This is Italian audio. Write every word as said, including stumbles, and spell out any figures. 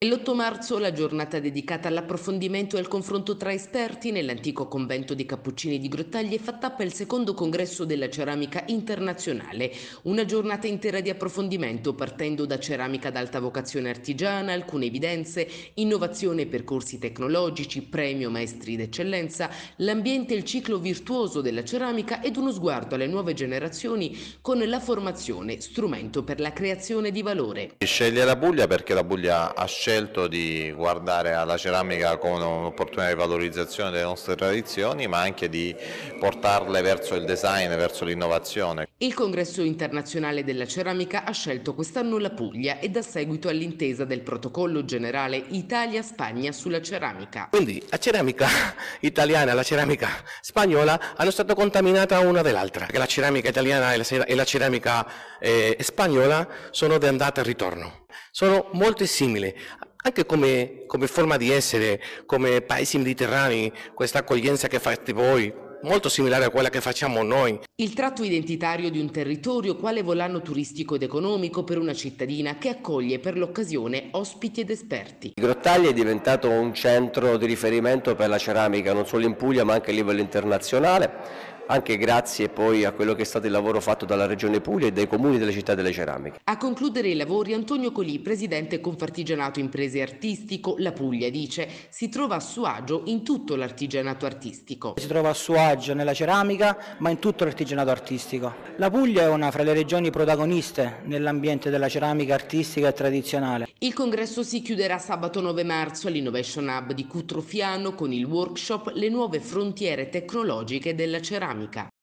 L'otto marzo la giornata dedicata all'approfondimento e al confronto tra esperti nell'antico convento dei Cappuccini di Grottaglie fa tappa il secondo congresso della ceramica internazionale, una giornata intera di approfondimento partendo da ceramica ad alta vocazione artigiana, alcune evidenze, innovazione e percorsi tecnologici, premio maestri d'eccellenza, l'ambiente e il ciclo virtuoso della ceramica ed uno sguardo alle nuove generazioni con la formazione, strumento per la creazione di valore. Sceglie la Puglia perché la Puglia ha scelto di guardare alla ceramica come un'opportunità di valorizzazione delle nostre tradizioni, ma anche di portarle verso il design, verso l'innovazione. Il congresso internazionale della ceramica ha scelto quest'anno la Puglia e dà seguito all'intesa del protocollo generale Italia-Spagna sulla ceramica. Quindi la ceramica italiana e la ceramica spagnola hanno stato contaminate una dall'altra. La ceramica italiana e la, e la ceramica eh, spagnola sono di andata e ritorno. Sono molto simili, anche come, come forma di essere, come paesi mediterranei, questa accoglienza che fate voi, molto similare a quella che facciamo noi. Il tratto identitario di un territorio quale volano turistico ed economico per una cittadina che accoglie per l'occasione ospiti ed esperti. Grottaglie è diventato un centro di riferimento per la ceramica non solo in Puglia ma anche a livello internazionale, anche grazie poi a quello che è stato il lavoro fatto dalla Regione Puglia e dai comuni delle città delle ceramiche. A concludere i lavori Antonio Colì, presidente Confartigianato Imprese Artistico, la Puglia dice si trova a suo agio in tutto l'artigianato artistico. Si trova a suo agio nella ceramica ma in tutto l'artigianato artistico. La Puglia è una fra le regioni protagoniste nell'ambiente della ceramica artistica e tradizionale. Il congresso si chiuderà sabato nove marzo all'Innovation Hub di Cutrofiano con il workshop Le nuove frontiere tecnologiche della ceramica.